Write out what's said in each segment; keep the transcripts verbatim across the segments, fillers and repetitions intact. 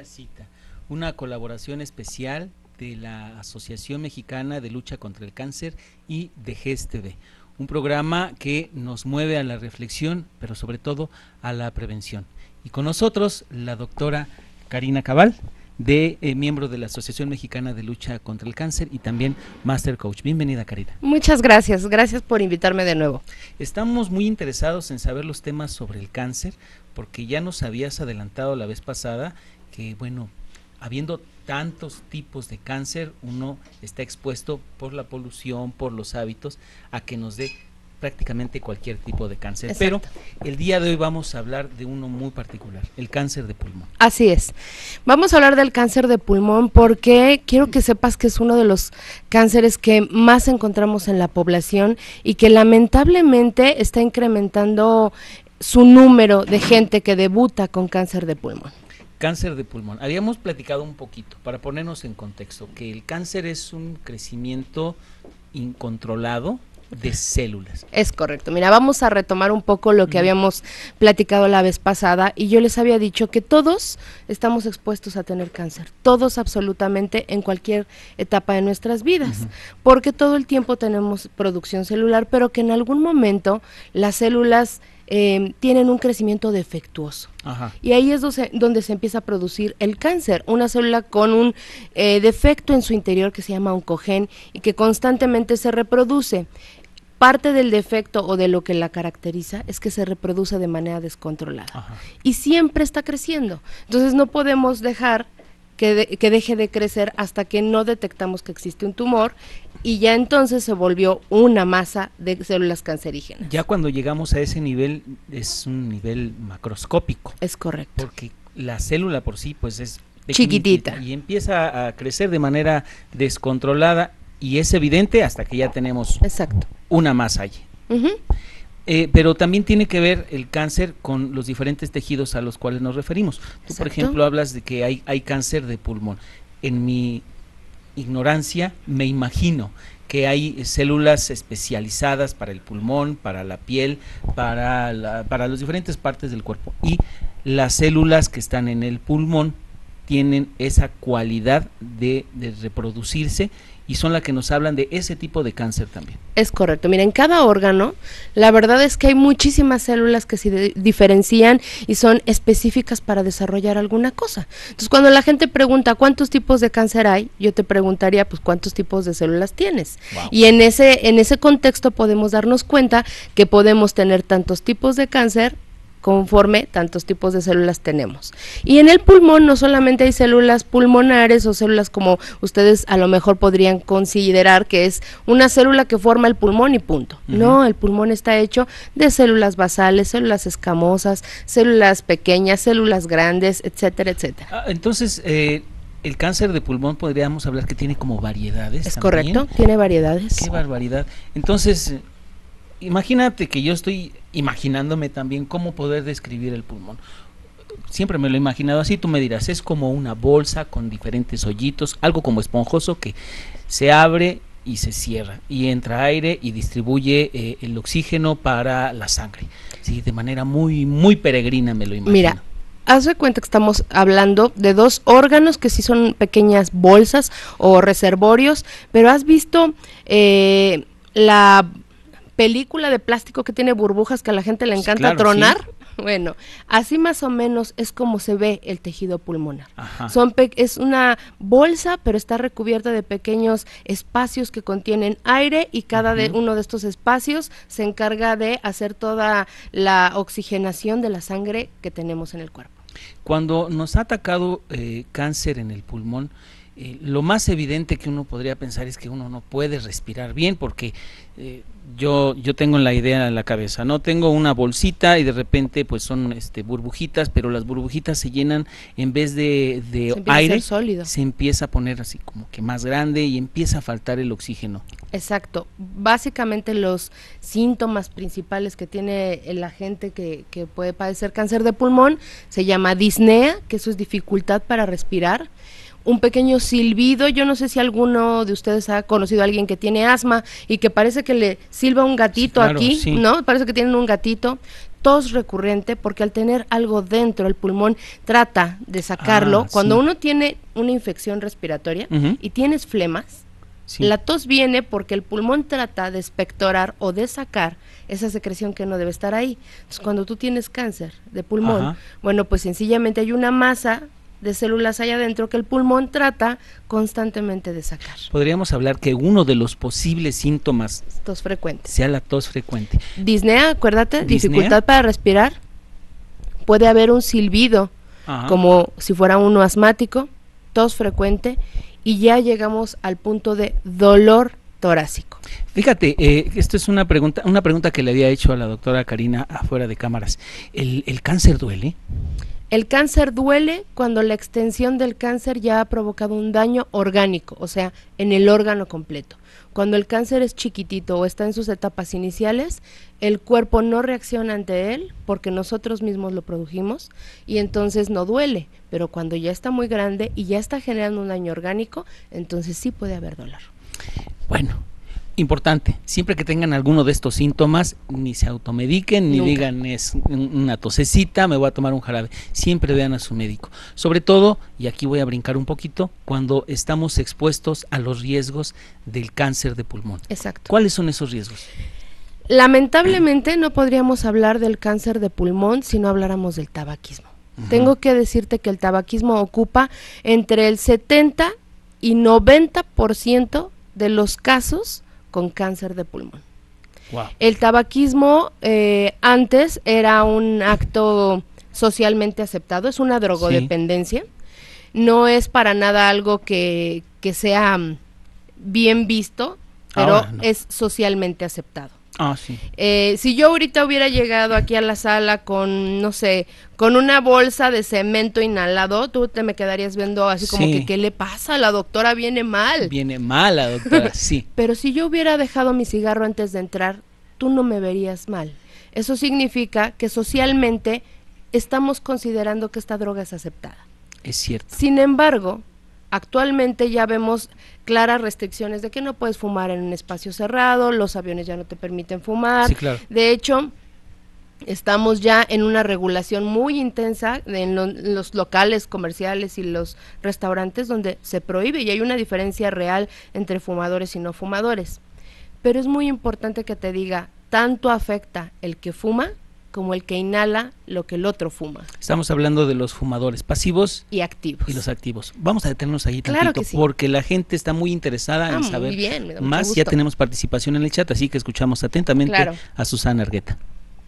Cita, una colaboración especial de la Asociación Mexicana de Lucha contra el Cáncer y de G E S T V, un programa que nos mueve a la reflexión, pero sobre todo a la prevención. Y con nosotros la doctora Karina Cabal, de eh, miembro de la Asociación Mexicana de Lucha contra el Cáncer y también Master Coach. Bienvenida, Karina. Muchas gracias, gracias por invitarme de nuevo. Estamos muy interesados en saber los temas sobre el cáncer, porque ya nos habías adelantado la vez pasada que, bueno, habiendo tantos tipos de cáncer, uno está expuesto por la polución, por los hábitos, a que nos dé prácticamente cualquier tipo de cáncer. Exacto. Pero el día de hoy vamos a hablar de uno muy particular, el cáncer de pulmón. Así es, vamos a hablar del cáncer de pulmón porque quiero que sepas que es uno de los cánceres que más encontramos en la población y que lamentablemente está incrementando su número de gente que debuta con cáncer de pulmón. Cáncer de pulmón. Habíamos platicado un poquito, para ponernos en contexto, que el cáncer es un crecimiento incontrolado de células. Es correcto. Mira, vamos a retomar un poco lo que uh-huh. habíamos platicado la vez pasada y yo les había dicho que todos estamos expuestos a tener cáncer, todos absolutamente en cualquier etapa de nuestras vidas, uh-huh. porque todo el tiempo tenemos producción celular, pero que en algún momento las células Eh, tienen un crecimiento defectuoso. Ajá. Y ahí es donde, donde se empieza a producir el cáncer, una célula con un eh, defecto en su interior que se llama oncogen y que constantemente se reproduce. Parte del defecto o de lo que la caracteriza es que se reproduce de manera descontrolada. Ajá. Y siempre está creciendo, entonces no podemos dejar que, de, que deje de crecer hasta que no detectamos que existe un tumor y ya entonces se volvió una masa de células cancerígenas. Ya cuando llegamos a ese nivel es un nivel macroscópico. Es correcto. Porque la célula por sí pues es chiquitita y empieza a crecer de manera descontrolada y es evidente hasta que ya tenemos Exacto. una masa allí. Uh-huh. Eh, pero también tiene que ver el cáncer con los diferentes tejidos a los cuales nos referimos. Tú, Exacto. por ejemplo, hablas de que hay, hay cáncer de pulmón. En mi ignorancia me imagino que hay células especializadas para el pulmón, para la piel, para, la, para las diferentes partes del cuerpo. Y las células que están en el pulmón tienen esa cualidad de, de reproducirse y son las que nos hablan de ese tipo de cáncer también. Es correcto. Mira, en cada órgano, la verdad es que hay muchísimas células que se de- diferencian y son específicas para desarrollar alguna cosa. Entonces, cuando la gente pregunta cuántos tipos de cáncer hay, yo te preguntaría, pues, ¿cuántos tipos de células tienes? Wow. Y en ese, en ese contexto podemos darnos cuenta que podemos tener tantos tipos de cáncer conforme tantos tipos de células tenemos. Y en el pulmón no solamente hay células pulmonares o células como ustedes a lo mejor podrían considerar que es una célula que forma el pulmón y punto. Uh-huh. No, el pulmón está hecho de células basales, células escamosas, células pequeñas, células grandes, etcétera, etcétera. Ah, entonces, eh, el cáncer de pulmón podríamos hablar que tiene como variedades. Es también. Correcto, tiene variedades. Qué barbaridad. Entonces, imagínate que yo estoy imaginándome también cómo poder describir el pulmón. Siempre me lo he imaginado así, tú me dirás, es como una bolsa con diferentes hoyitos, algo como esponjoso que se abre y se cierra y entra aire y distribuye eh, el oxígeno para la sangre. Sí, de manera muy, muy peregrina me lo imagino. Mira, haz de cuenta que estamos hablando de dos órganos que sí son pequeñas bolsas o reservorios, pero has visto eh, la película de plástico que tiene burbujas que a la gente le encanta claro, tronar. Sí. Bueno, así más o menos es como se ve el tejido pulmonar. Son pe- es una bolsa, pero está recubierta de pequeños espacios que contienen aire y cada uh-huh. de uno de estos espacios se encarga de hacer toda la oxigenación de la sangre que tenemos en el cuerpo. Cuando nos ha atacado eh, cáncer en el pulmón, Eh, lo más evidente que uno podría pensar es que uno no puede respirar bien porque eh, yo yo tengo la idea en la cabeza, no tengo una bolsita y de repente pues son este burbujitas, pero las burbujitas se llenan en vez de, de se aire, sólido. Se empieza a poner así como que más grande y empieza a faltar el oxígeno. Exacto, básicamente los síntomas principales que tiene la gente que, que puede padecer cáncer de pulmón se llama disnea, que eso es dificultad para respirar. Un pequeño silbido, yo no sé si alguno de ustedes ha conocido a alguien que tiene asma y que parece que le silba un gatito sí, claro, aquí, sí. ¿no? Parece que tienen un gatito. tos recurrente, porque al tener algo dentro, el pulmón trata de sacarlo. Ah, Cuando sí. uno tiene una infección respiratoria uh-huh. y tienes flemas, sí. la tos viene porque el pulmón trata de expectorar o de sacar esa secreción que no debe estar ahí. Entonces, cuando tú tienes cáncer de pulmón, Ajá. bueno, pues sencillamente hay una masa de células allá adentro que el pulmón trata constantemente de sacar. Podríamos hablar que uno de los posibles síntomas tos frecuente sea la tos frecuente. Disnea, acuérdate, ¿Disnea? Dificultad para respirar. Puede haber un silbido, Ajá. como si fuera uno asmático, tos frecuente, y ya llegamos al punto de dolor torácico. Fíjate, eh, esto es una pregunta, una pregunta que le había hecho a la doctora Karina afuera de cámaras. ¿El, el cáncer duele? El cáncer duele cuando la extensión del cáncer ya ha provocado un daño orgánico, o sea, en el órgano completo. Cuando el cáncer es chiquitito o está en sus etapas iniciales, el cuerpo no reacciona ante él porque nosotros mismos lo produjimos y entonces no duele, pero cuando ya está muy grande y ya está generando un daño orgánico, entonces sí puede haber dolor. Bueno, importante, siempre que tengan alguno de estos síntomas, ni se automediquen, ni Nunca. digan es una tosecita, me voy a tomar un jarabe. Siempre vean a su médico. Sobre todo, y aquí voy a brincar un poquito, cuando estamos expuestos a los riesgos del cáncer de pulmón. Exacto. ¿Cuáles son esos riesgos? Lamentablemente no podríamos hablar del cáncer de pulmón si no habláramos del tabaquismo. Uh-huh. Tengo que decirte que el tabaquismo ocupa entre el setenta y noventa por ciento de los casos con cáncer de pulmón. Wow. El tabaquismo eh, antes era un acto socialmente aceptado, es una drogodependencia, sí. no es para nada algo que, que sea bien visto, pero Ahora, no. es socialmente aceptado. Ah, sí. Eh, si yo ahorita hubiera llegado aquí a la sala con, no sé, con una bolsa de cemento inhalado, tú te me quedarías viendo así como sí. que, ¿qué le pasa? La doctora viene mal. Viene mal la doctora, sí. Pero si yo hubiera dejado mi cigarro antes de entrar, tú no me verías mal. Eso significa que socialmente estamos considerando que esta droga es aceptada. Es cierto. Sin embargo, actualmente ya vemos claras restricciones de que no puedes fumar en un espacio cerrado, los aviones ya no te permiten fumar. Sí, claro. De hecho, estamos ya en una regulación muy intensa en, lo, en los locales comerciales y los restaurantes donde se prohíbe y hay una diferencia real entre fumadores y no fumadores. Pero es muy importante que te diga, tanto afecta el que fuma como el que inhala lo que el otro fuma. Estamos hablando de los fumadores pasivos y activos. Y los activos. Vamos a detenernos ahí claro tantito, que sí. porque la gente está muy interesada ah, en muy saber bien, me da más. mucho Ya gusto. tenemos participación en el chat, así que escuchamos atentamente claro. a Susana Argueta.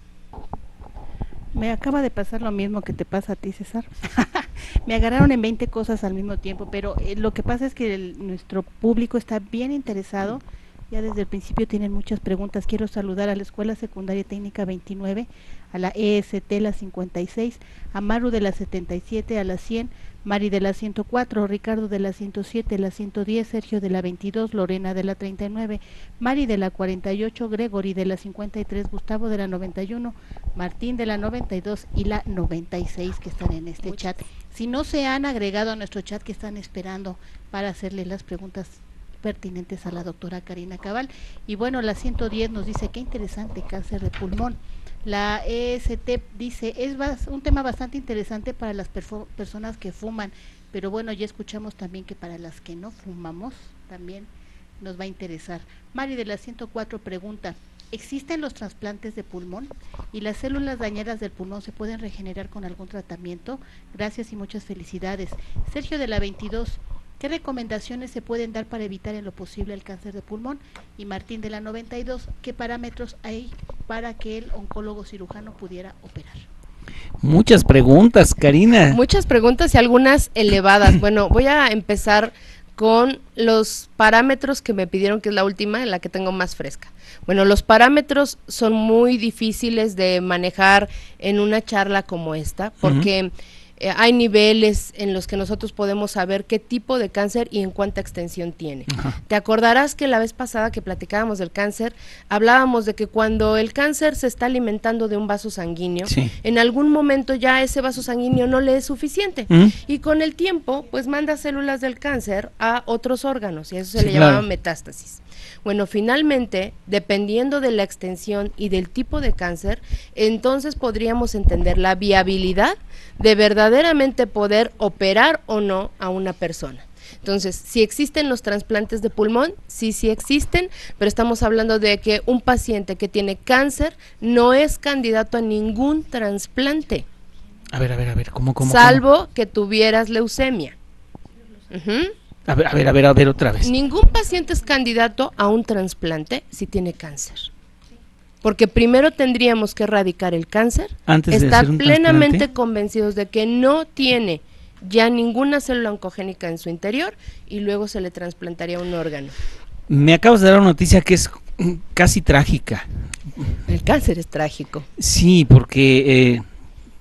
Me acaba de pasar lo mismo que te pasa a ti, César. Me agarraron en veinte cosas al mismo tiempo, pero eh, lo que pasa es que el, nuestro público está bien interesado. Ya desde el principio tienen muchas preguntas. Quiero saludar a la Escuela Secundaria Técnica veintinueve, a la E S T, la cincuenta y seis, a Maru de la setenta y siete, a la cien, Mari de la ciento cuatro, Ricardo de la ciento siete, la ciento diez, Sergio de la veintidós, Lorena de la treinta y nueve, Mari de la cuarenta y ocho, Gregory de la cincuenta y tres, Gustavo de la noventa y uno, Martín de la noventa y dos y la noventa y seis que están en este Muchas. chat. Si no se han agregado a nuestro chat, que están esperando para hacerle las preguntas pertinentes a la doctora Karina Cabal. Y bueno, la ciento diez nos dice, qué interesante, cáncer de pulmón. La E S T dice, es un tema bastante interesante para las personas que fuman, pero bueno, ya escuchamos también que para las que no fumamos también nos va a interesar. Mari de la ciento cuatro pregunta, ¿existen los trasplantes de pulmón y las células dañadas del pulmón se pueden regenerar con algún tratamiento? Gracias y muchas felicidades. Sergio de la veintidós, ¿qué recomendaciones se pueden dar para evitar en lo posible el cáncer de pulmón? Y Martín de la noventa y dos, ¿qué parámetros hay para que el oncólogo cirujano pudiera operar? Muchas preguntas, Karina. Muchas preguntas y algunas elevadas. Bueno, voy a empezar con los parámetros que me pidieron, que es la última, en la que tengo más fresca. Bueno, los parámetros son muy difíciles de manejar en una charla como esta, porque uh-huh. eh, hay niveles en los que nosotros podemos saber qué tipo de cáncer y en cuánta extensión tiene. Uh-huh. Te acordarás que la vez pasada que platicábamos del cáncer, hablábamos de que cuando el cáncer se está alimentando de un vaso sanguíneo, sí. en algún momento ya ese vaso sanguíneo no le es suficiente, uh-huh. y con el tiempo, pues manda células del cáncer a otros órganos, y eso se sí, le claro. llamaba metástasis. Bueno, finalmente, dependiendo de la extensión y del tipo de cáncer, entonces podríamos entender la viabilidad de verdaderamente poder operar o no a una persona. Entonces, si existen los trasplantes de pulmón, sí, sí existen, pero estamos hablando de que un paciente que tiene cáncer no es candidato a ningún trasplante. A ver, a ver, a ver, ¿cómo, cómo? Salvo cómo? que tuvieras leucemia. Uh-huh. A ver, a ver, a ver, a ver, otra vez. Ningún paciente es candidato a un trasplante si tiene cáncer. Porque primero tendríamos que erradicar el cáncer, Antes de estar hacer un plenamente trasplante. convencidos de que no tiene ya ninguna célula oncogénica en su interior y luego se le trasplantaría un órgano. Me acabas de dar una noticia que es casi trágica. El cáncer es trágico. Sí, porque... Eh,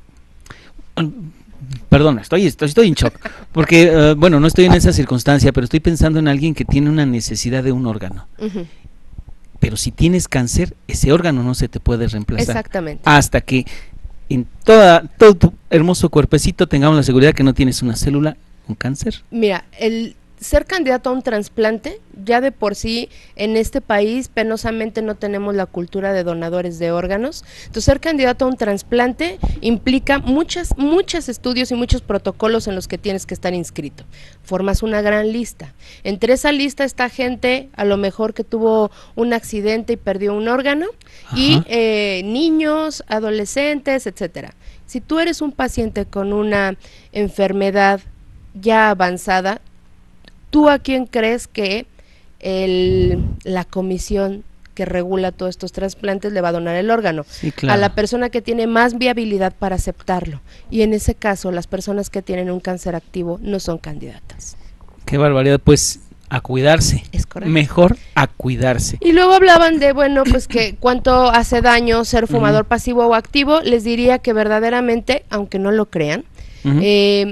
Perdón, estoy, estoy, estoy en shock, porque, uh, bueno, no estoy en esa circunstancia, pero estoy pensando en alguien que tiene una necesidad de un órgano. Uh-huh. Pero si tienes cáncer, ese órgano no se te puede reemplazar. Exactamente. Hasta que en toda, todo tu hermoso cuerpecito tengamos la seguridad que no tienes una célula con cáncer. Mira, el ser candidato a un trasplante, ya de por sí en este país penosamente no tenemos la cultura de donadores de órganos. Entonces, ser candidato a un trasplante implica muchas, muchos estudios y muchos protocolos en los que tienes que estar inscrito. Formas una gran lista. Entre esa lista está gente a lo mejor que tuvo un accidente y perdió un órgano, Ajá. y eh, niños, adolescentes, etcétera. Si tú eres un paciente con una enfermedad ya avanzada, ¿tú a quién crees que el, la comisión que regula todos estos trasplantes le va a donar el órgano? Sí, claro. A la persona que tiene más viabilidad para aceptarlo. Y en ese caso, las personas que tienen un cáncer activo no son candidatas. Qué barbaridad, pues a cuidarse. Es correcto. Mejor a cuidarse. Y luego hablaban de, bueno, pues que cuánto hace daño ser fumador uh-huh. pasivo o activo. Les diría que verdaderamente, aunque no lo crean, uh-huh. eh,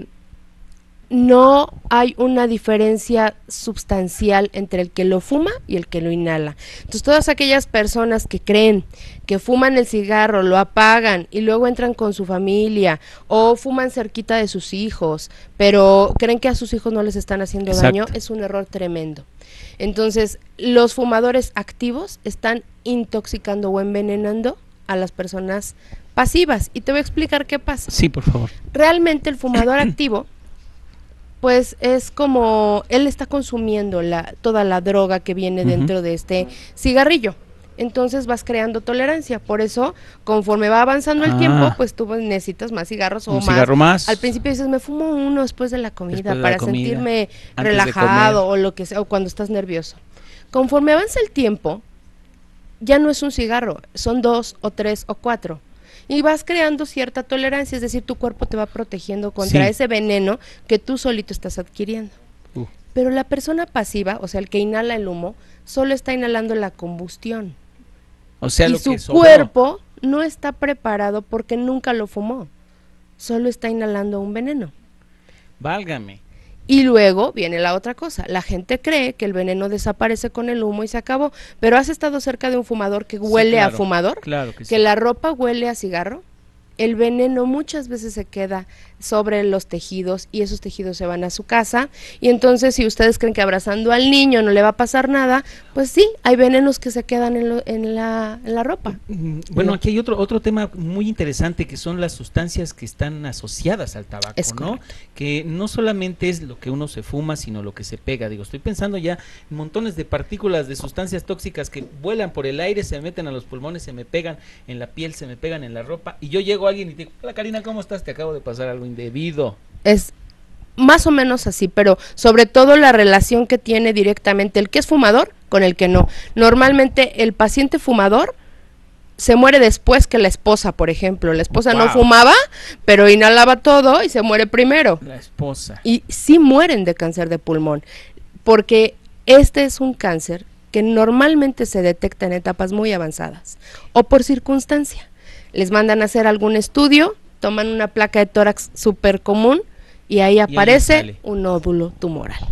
no hay una diferencia sustancial entre el que lo fuma y el que lo inhala. Entonces, todas aquellas personas que creen que fuman el cigarro, lo apagan y luego entran con su familia, o fuman cerquita de sus hijos, pero creen que a sus hijos no les están haciendo Exacto. daño, es un error tremendo. Entonces, los fumadores activos están intoxicando o envenenando a las personas pasivas. Y te voy a explicar qué pasa. Sí, por favor. Realmente el fumador activo pues es como él está consumiendo la, toda la droga que viene uh-huh. dentro de este cigarrillo. Entonces vas creando tolerancia. Por eso, conforme va avanzando el ah. tiempo, pues tú necesitas más cigarros o un más. Cigarro más. Al principio dices, me fumo uno después de la comida de para la comida, sentirme relajado o lo que sea, o cuando estás nervioso. Conforme avanza el tiempo, ya no es un cigarro, son dos o tres o cuatro. Y vas creando cierta tolerancia, es decir, tu cuerpo te va protegiendo contra sí. ese veneno que tú solito estás adquiriendo. Uh. Pero la persona pasiva, o sea, el que inhala el humo, solo está inhalando la combustión. O sea, y lo su que sobró. cuerpo no está preparado porque nunca lo fumó, solo está inhalando un veneno. Válgame. Y luego viene la otra cosa, la gente cree que el veneno desaparece con el humo y se acabó, pero ¿has estado cerca de un fumador que huele sí, claro, a fumador? Claro que, que sí. la ropa huele a cigarro. El veneno muchas veces se queda sobre los tejidos y esos tejidos se van a su casa, y entonces si ustedes creen que abrazando al niño no le va a pasar nada, pues sí, hay venenos que se quedan en, lo, en, la, en la ropa. Bueno, aquí hay otro otro tema muy interesante que son las sustancias que están asociadas al tabaco, es ¿no? Que no solamente es lo que uno se fuma, sino lo que se pega. Digo, estoy pensando ya en montones de partículas de sustancias tóxicas que vuelan por el aire, se meten a los pulmones, se me pegan en la piel, se me pegan en la ropa, y yo llego a alguien y te digo, hola Karina, ¿cómo estás? Te acabo de pasar algo indebido. Es más o menos así, pero sobre todo la relación que tiene directamente el que es fumador con el que no. Normalmente el paciente fumador se muere después que la esposa, por ejemplo. La esposa wow. no fumaba, pero inhalaba todo y se muere primero. La esposa. Y sí mueren de cáncer de pulmón, porque este es un cáncer que normalmente se detecta en etapas muy avanzadas o por circunstancia. Les mandan a hacer algún estudio, toman una placa de tórax súper común y ahí aparece y ahí un nódulo tumoral.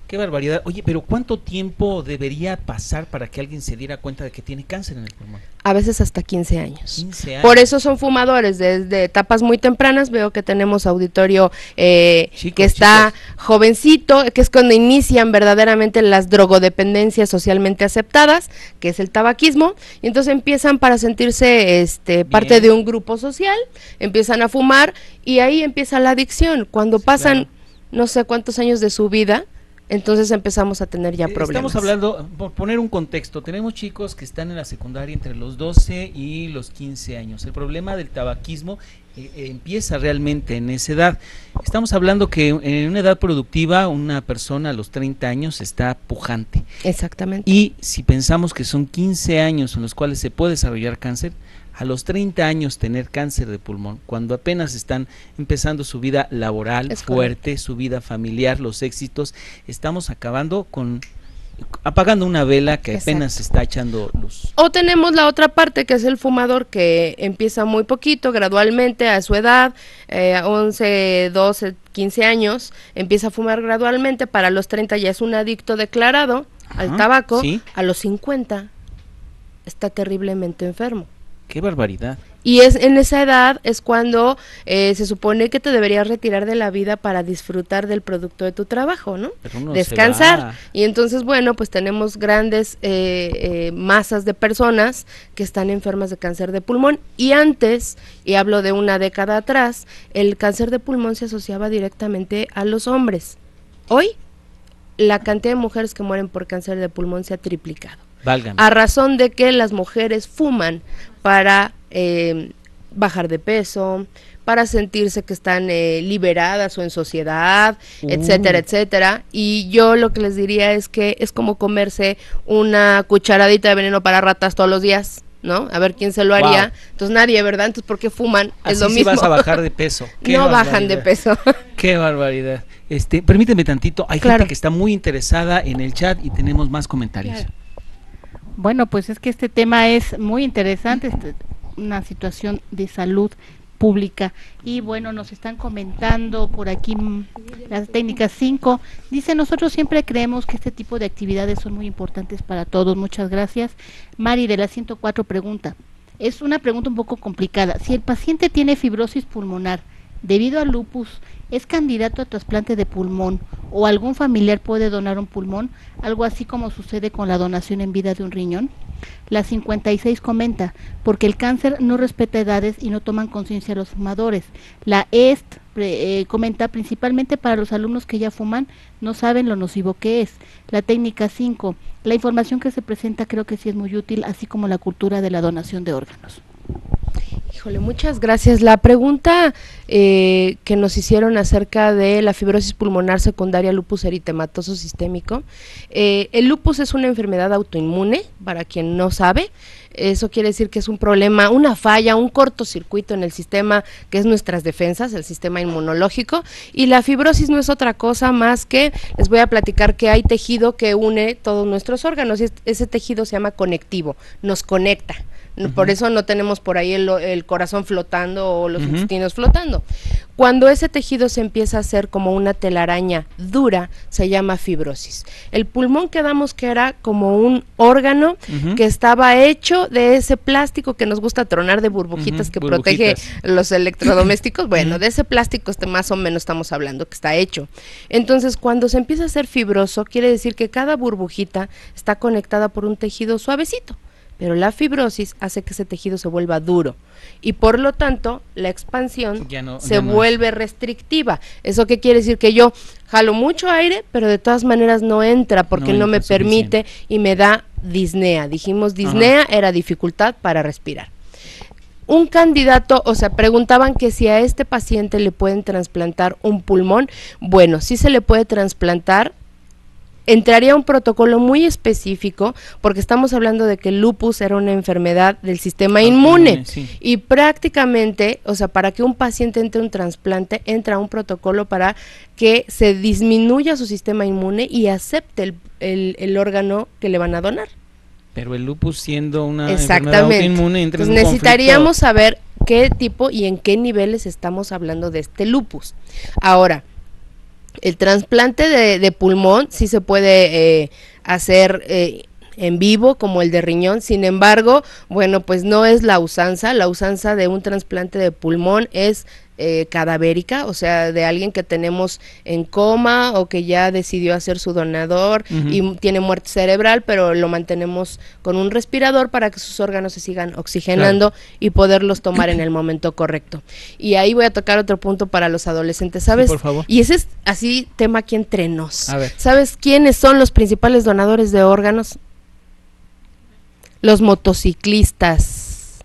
Qué barbaridad. Oye, pero ¿cuánto tiempo debería pasar para que alguien se diera cuenta de que tiene cáncer en el pulmón? A veces hasta quince años. quince años. Por eso son fumadores, desde etapas muy tempranas. Veo que tenemos auditorio eh, chicos, que está chicos. jovencito, que es cuando inician verdaderamente las drogodependencias socialmente aceptadas, que es el tabaquismo, y entonces empiezan para sentirse este, parte de un grupo social, empiezan a fumar, y ahí empieza la adicción. Cuando sí, pasan claro. no sé cuántos años de su vida, entonces empezamos a tener ya problemas. Estamos hablando, por poner un contexto, tenemos chicos que están en la secundaria entre los doce y los quince años. El problema del tabaquismo eh, eh, empieza realmente en esa edad. Estamos hablando que en una edad productiva una persona a los treinta años está pujante. Exactamente. Y si pensamos que son quince años en los cuales se puede desarrollar cáncer, a los treinta años tener cáncer de pulmón, cuando apenas están empezando su vida laboral es fuerte, correcto. Su vida familiar, los éxitos, estamos acabando con, apagando una vela que Exacto. apenas está echando luz. O tenemos la otra parte que es el fumador que empieza muy poquito, gradualmente a su edad, eh, once, doce, quince años, empieza a fumar gradualmente, para los treinta ya es un adicto declarado Ajá, al tabaco, ¿sí? A los cincuenta está terriblemente enfermo. ¡Qué barbaridad! Y es en esa edad es cuando eh, se supone que te deberías retirar de la vida para disfrutar del producto de tu trabajo, ¿no? Descansar. Y entonces, bueno, pues tenemos grandes eh, eh, masas de personas que están enfermas de cáncer de pulmón. Y antes, y hablo de una década atrás, el cáncer de pulmón se asociaba directamente a los hombres. Hoy, la cantidad de mujeres que mueren por cáncer de pulmón se ha triplicado. Válgame. A razón de que las mujeres fuman para eh, bajar de peso, para sentirse que están eh, liberadas o en sociedad, uh. etcétera, etcétera. Y yo lo que les diría es que es como comerse una cucharadita de veneno para ratas todos los días, ¿no? A ver quién se lo haría. Wow. Entonces nadie, ¿verdad? Entonces, ¿por qué fuman? Así es lo sí mismo. Vas a bajar de peso. No bajan de peso. Qué barbaridad. Este, permíteme tantito, hay claro. gente que está muy interesada en el chat y tenemos más comentarios. Claro. Bueno, pues es que este tema es muy interesante, este, una situación de salud pública. Y bueno, nos están comentando por aquí las técnicas cinco. Dice, nosotros siempre creemos que este tipo de actividades son muy importantes para todos. Muchas gracias. Mari de la ciento cuatro pregunta, es una pregunta un poco complicada. Si el paciente tiene fibrosis pulmonar debido al lupus, ¿es candidato a trasplante de pulmón o algún familiar puede donar un pulmón? Algo así como sucede con la donación en vida de un riñón. La cincuenta y seis comenta, porque el cáncer no respeta edades y no toman conciencia los fumadores. La E S T eh, comenta, principalmente para los alumnos que ya fuman, no saben lo nocivo que es. La técnica cinco, la información que se presenta creo que sí es muy útil, así como la cultura de la donación de órganos. Híjole, muchas gracias. La pregunta eh, que nos hicieron acerca de la fibrosis pulmonar secundaria lupus eritematoso sistémico, eh, el lupus es una enfermedad autoinmune, para quien no sabe. Eso quiere decir que es un problema, una falla, un cortocircuito en el sistema que es nuestras defensas, el sistema inmunológico, y la fibrosis no es otra cosa más que, les voy a platicar que hay tejido que une todos nuestros órganos, y ese tejido se llama conectivo, nos conecta. Uh-huh. Por eso no tenemos por ahí el, el corazón flotando o los uh-huh. intestinos flotando. Cuando ese tejido se empieza a hacer como una telaraña dura, se llama fibrosis. El pulmón quedamos que era como un órgano uh-huh. que estaba hecho de ese plástico que nos gusta tronar de burbujitas uh-huh. que burbujitas. protege los electrodomésticos. Bueno, uh-huh. de ese plástico este más o menos estamos hablando que está hecho. Entonces, cuando se empieza a hacer fibroso, quiere decir que cada burbujita está conectada por un tejido suavecito. Pero la fibrosis hace que ese tejido se vuelva duro y por lo tanto la expansión no, se vuelve no restrictiva. ¿Eso qué quiere decir? Que yo jalo mucho aire, pero de todas maneras no entra porque no, no me permite y me da disnea. Dijimos disnea Ajá. era dificultad para respirar. Un candidato, o sea, preguntaban que si a este paciente le pueden trasplantar un pulmón. Bueno, sí se le puede trasplantar. Entraría un protocolo muy específico porque estamos hablando de que el lupus era una enfermedad del sistema inmune sí. y prácticamente, o sea, para que un paciente entre un trasplante, entra un protocolo para que se disminuya su sistema inmune y acepte el, el, el órgano que le van a donar. Pero el lupus siendo una enfermedad autoinmune entra en un necesitaríamos conflicto. Saber qué tipo y en qué niveles estamos hablando de este lupus. Ahora, El trasplante de, de pulmón sí se puede eh, hacer eh, en vivo como el de riñón, sin embargo, bueno, pues no es la usanza, la usanza de un trasplante de pulmón es eh, cadavérica, o sea, de alguien que tenemos en coma o que ya decidió hacer su donador uh-huh. y tiene muerte cerebral, pero lo mantenemos con un respirador para que sus órganos se sigan oxigenando claro. y poderlos tomar en el momento correcto. Y ahí voy a tocar otro punto para los adolescentes, ¿sabes? Sí, por favor. Y ese es así tema aquí entre nos. A ver. ¿Sabes quiénes son los principales donadores de órganos? Los motociclistas.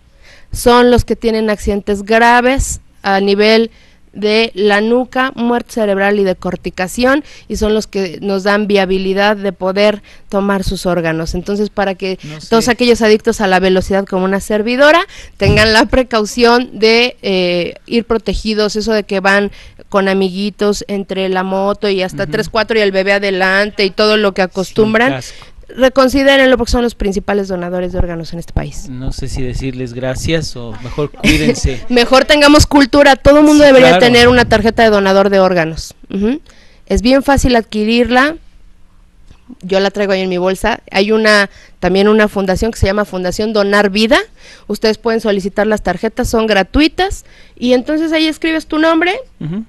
Son los que tienen accidentes graves a nivel de la nuca, muerte cerebral y de corticación, y son los que nos dan viabilidad de poder tomar sus órganos. Entonces, para que no sé. todos aquellos adictos a la velocidad como una servidora tengan la precaución de eh, ir protegidos, eso de que van con amiguitos entre la moto y hasta uh-huh. tres, cuatro y el bebé adelante y todo lo que acostumbran. Reconsidérenlo porque son los principales donadores de órganos en este país. No sé si decirles gracias o mejor cuídense. Mejor tengamos cultura, todo el mundo sí, debería claro. tener una tarjeta de donador de órganos. Uh-huh. Es bien fácil adquirirla, yo la traigo ahí en mi bolsa. Hay una también una fundación que se llama Fundación Donar Vida, ustedes pueden solicitar las tarjetas, son gratuitas, y entonces ahí escribes tu nombre, uh-huh.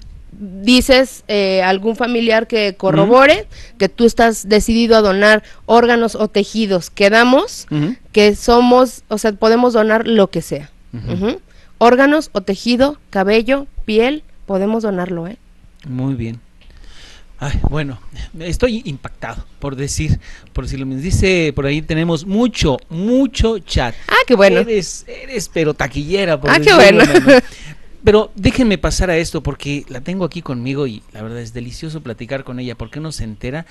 dices eh, algún familiar que corrobore uh-huh. que tú estás decidido a donar órganos o tejidos que damos, uh-huh. que somos, o sea, podemos donar lo que sea. Uh-huh. Uh-huh. Órganos o tejido, cabello, piel, podemos donarlo, ¿eh? Muy bien. Ay, bueno, estoy impactado por decir, por decirlo mismo. Dice, por ahí tenemos mucho, mucho chat. Ah, qué bueno. Eres, eres pero taquillera. Por ah, qué bueno. Pero déjenme pasar a esto porque la tengo aquí conmigo y la verdad es delicioso platicar con ella porque uno se entera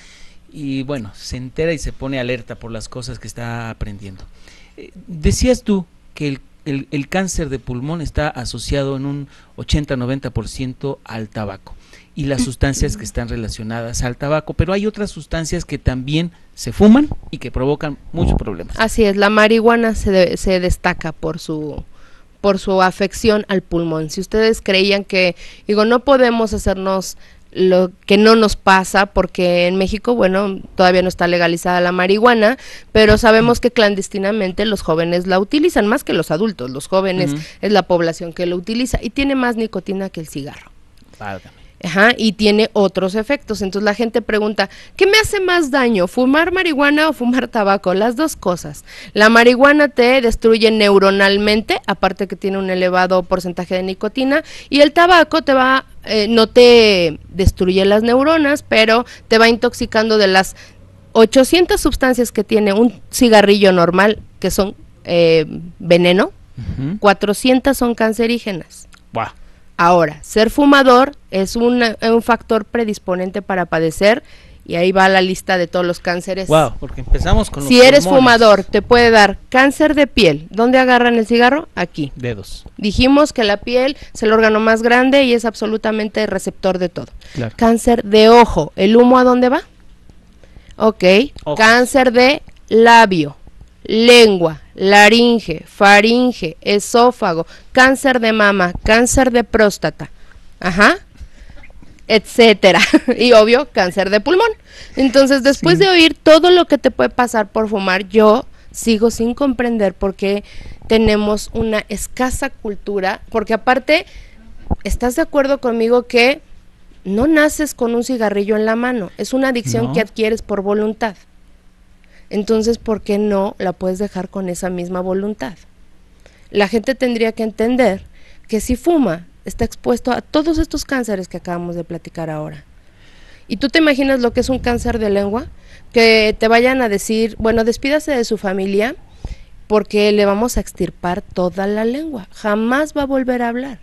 y bueno, se entera y se pone alerta por las cosas que está aprendiendo. Eh, decías tú que el, el, el cáncer de pulmón está asociado en un ochenta a noventa por ciento al tabaco y las sustancias que están relacionadas al tabaco, pero hay otras sustancias que también se fuman y que provocan muchos problemas. Así es, la marihuana se, de, se destaca por su... por su afección al pulmón. Si ustedes creían que, digo, no podemos hacernos lo que no nos pasa, porque en México, bueno, todavía no está legalizada la marihuana, pero sabemos que clandestinamente los jóvenes la utilizan, más que los adultos, los jóvenes uh-huh. es la población que lo utiliza, y tiene más nicotina que el cigarro. Válgame. Ajá, y tiene otros efectos. Entonces la gente pregunta, ¿qué me hace más daño, fumar marihuana o fumar tabaco? Las dos cosas. La marihuana te destruye neuronalmente, aparte que tiene un elevado porcentaje de nicotina, y el tabaco te va, eh, no te destruye las neuronas, pero te va intoxicando de las ochocientas sustancias que tiene un cigarrillo normal, que son eh, veneno, uh-huh. cuatrocientas son cancerígenas. Wow. Ahora, ser fumador es una, un factor predisponente para padecer, y ahí va la lista de todos los cánceres. Wow, porque empezamos con los Si eres pulmones. fumador, te puede dar cáncer de piel. ¿Dónde agarran el cigarro? Aquí. Dedos. Dijimos que la piel es el órgano más grande y es absolutamente receptor de todo. Claro. Cáncer de ojo. ¿El humo a dónde va? Ok. Ojos. Cáncer de labio, lengua, laringe, faringe, esófago, cáncer de mama, cáncer de próstata, ajá, etcétera, y obvio, cáncer de pulmón. Entonces, después sí. de oír todo lo que te puede pasar por fumar, yo sigo sin comprender por qué tenemos una escasa cultura, porque aparte, ¿estás de acuerdo conmigo que no naces con un cigarrillo en la mano? Es una adicción no. que adquieres por voluntad. Entonces, ¿por qué no la puedes dejar con esa misma voluntad? La gente tendría que entender que si fuma, está expuesto a todos estos cánceres que acabamos de platicar ahora. ¿Y tú te imaginas lo que es un cáncer de lengua? Que te vayan a decir, bueno, despídase de su familia porque le vamos a extirpar toda la lengua. Jamás va a volver a hablar.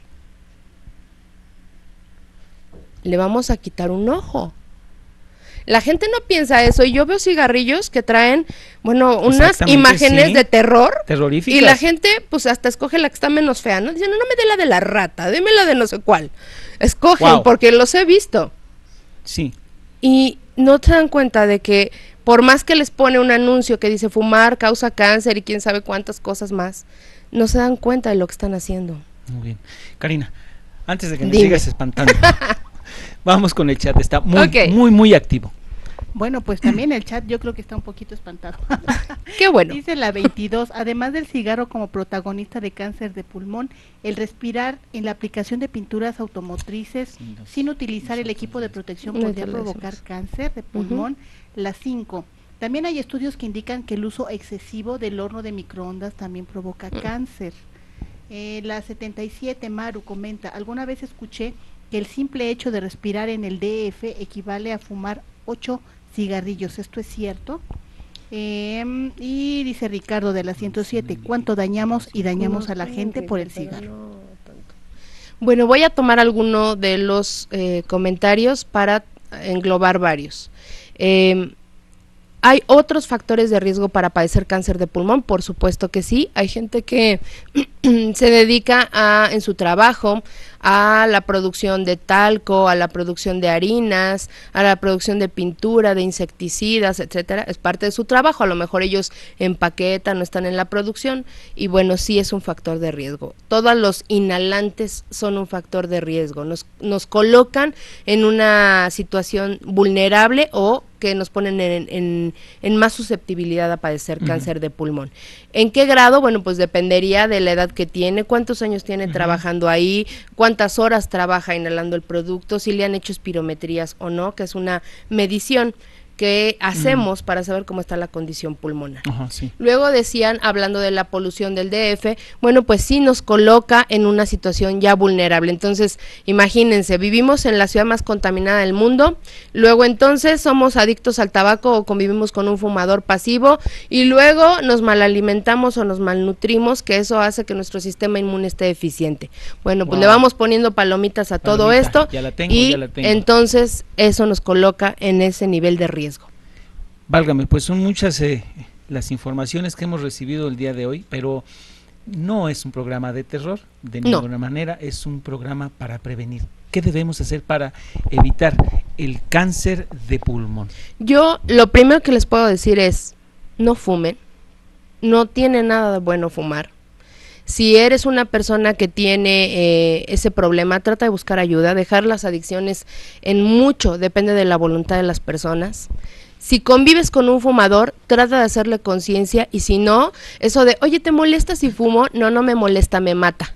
Le vamos a quitar un ojo. La gente no piensa eso, y yo veo cigarrillos que traen, bueno, unas imágenes sí. de terror, terroríficas, y la gente pues hasta escoge la que está menos fea, ¿no? Dicen, no, no me dé la de la rata, deme la de no sé cuál. Escogen, wow. porque los he visto. Sí. Y no se dan cuenta de que por más que les pone un anuncio que dice fumar causa cáncer y quién sabe cuántas cosas más, no se dan cuenta de lo que están haciendo. Muy bien. Karina, antes de que me Dime. sigas espantando, Vamos con el chat, está muy, okay. muy, muy activo. Bueno, pues también el chat yo creo que está un poquito espantado. Qué bueno. Dice la veintidós, además del cigarro como protagonista de cáncer de pulmón, el respirar en la aplicación de pinturas automotrices sí, los, sin utilizar el equipo de protección no podría provocar cáncer de pulmón. Uh-huh. La cinco, también hay estudios que indican que el uso excesivo del horno de microondas también provoca uh-huh. cáncer. Eh, la setenta y siete, Maru comenta, alguna vez escuché que el simple hecho de respirar en el D F equivale a fumar ocho cigarrillos, ¿esto es cierto? Eh, y dice Ricardo de la ciento siete, ¿cuánto dañamos y dañamos a la gente por el cigarro? Bueno, voy a tomar alguno de los eh, comentarios para englobar varios. Eh, ¿Hay otros factores de riesgo para padecer cáncer de pulmón? Por supuesto que sí. Hay gente que se dedica a, en su trabajo a la producción de talco, a la producción de harinas, a la producción de pintura, de insecticidas, etcétera. Es parte de su trabajo. A lo mejor ellos empaquetan, no están en la producción y bueno, sí es un factor de riesgo. Todos los inhalantes son un factor de riesgo. Nos, nos colocan en una situación vulnerable o que nos ponen en, en, en más susceptibilidad a padecer uh-huh. cáncer de pulmón. ¿En qué grado? Bueno, pues dependería de la edad que tiene, cuántos años tiene uh-huh. trabajando ahí, cuántas horas trabaja inhalando el producto, si le han hecho espirometrías o no, que es una medición que hacemos mm. para saber cómo está la condición pulmonar. Ajá, sí. Luego decían, hablando de la polución del D F, bueno, pues sí nos coloca en una situación ya vulnerable. Entonces, imagínense, vivimos en la ciudad más contaminada del mundo, luego entonces somos adictos al tabaco o convivimos con un fumador pasivo y luego nos malalimentamos o nos malnutrimos, que eso hace que nuestro sistema inmune esté deficiente. Bueno, pues wow. le vamos poniendo palomitas a Palomita, todo esto ya la tengo, y ya la tengo. Entonces eso nos coloca en ese nivel de riesgo. Válgame, pues son muchas eh, las informaciones que hemos recibido el día de hoy, pero no es un programa de terror, de no. ninguna manera, es un programa para prevenir. ¿Qué debemos hacer para evitar el cáncer de pulmón? Yo lo primero que les puedo decir es, no fumen, no tiene nada de bueno fumar. Si eres una persona que tiene eh, ese problema, trata de buscar ayuda, dejar las adicciones en mucho, depende de la voluntad de las personas. Si convives con un fumador, trata de hacerle conciencia y si no, eso de, oye, ¿te molesta si fumo? No, no me molesta, me mata.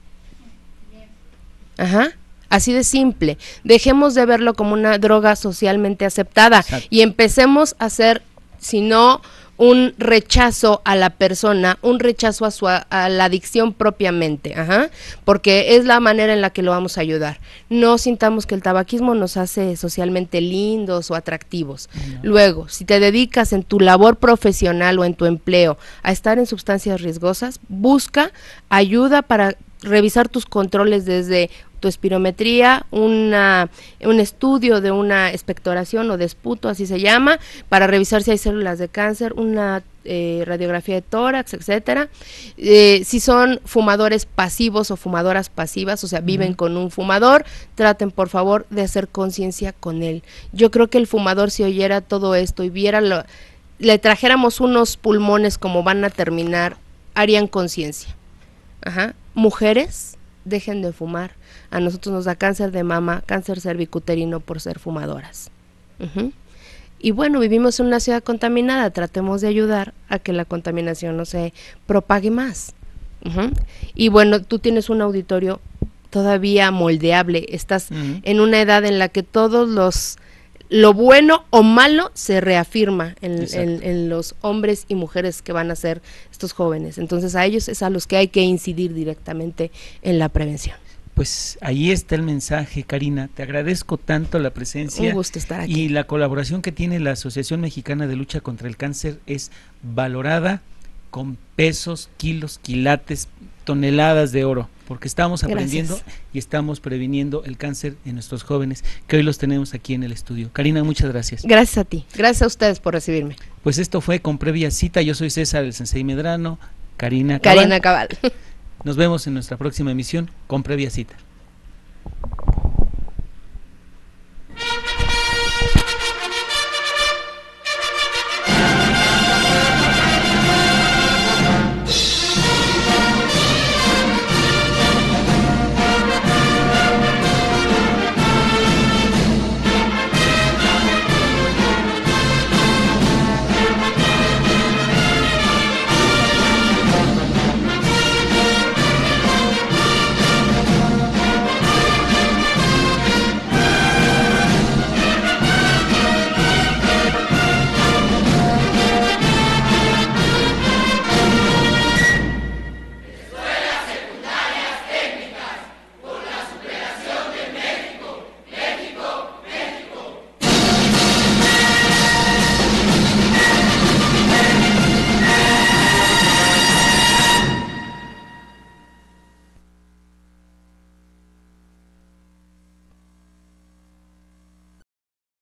Ajá, así de simple. Dejemos de verlo como una droga socialmente aceptada. Exacto. Y empecemos a hacer, si no un rechazo a la persona, un rechazo a su a, a la adicción propiamente, ajá, porque es la manera en la que lo vamos a ayudar. No sintamos que el tabaquismo nos hace socialmente lindos o atractivos. No. Luego, si te dedicas en tu labor profesional o en tu empleo a estar en sustancias riesgosas, busca ayuda para revisar tus controles desde tu espirometría, una, un estudio de una expectoración o de esputo, así se llama, para revisar si hay células de cáncer, una eh, radiografía de tórax, etcétera. Eh, si son fumadores pasivos o fumadoras pasivas, o sea, viven uh-huh. con un fumador, traten por favor de hacer conciencia con él. Yo creo que el fumador, si oyera todo esto y viera, lo, le trajéramos unos pulmones como van a terminar, harían conciencia. Ajá. Mujeres, dejen de fumar. A nosotros nos da cáncer de mama, cáncer cervicuterino por ser fumadoras. Uh-huh. Y bueno, vivimos en una ciudad contaminada, tratemos de ayudar a que la contaminación no se propague más. Uh-huh. Y bueno, tú tienes un auditorio todavía moldeable, estás uh-huh. en una edad en la que todos los lo bueno o malo se reafirma en, en, en los hombres y mujeres que van a ser estos jóvenes. Entonces a ellos es a los que hay que incidir directamente en la prevención. Pues ahí está el mensaje, Karina. Te agradezco tanto la presencia. Un gusto estar aquí. Y la colaboración que tiene la Asociación Mexicana de Lucha contra el Cáncer es valorada con pesos, kilos, quilates, toneladas de oro, porque estamos aprendiendo Gracias. Y estamos previniendo el cáncer en nuestros jóvenes, que hoy los tenemos aquí en el estudio. Karina, muchas gracias. Gracias a ti, gracias a ustedes por recibirme. Pues esto fue Con Previa Cita, yo soy César el Sensei Medrano, Karina Cabal. Karina Cabal. Nos vemos en nuestra próxima emisión Con Previa Cita.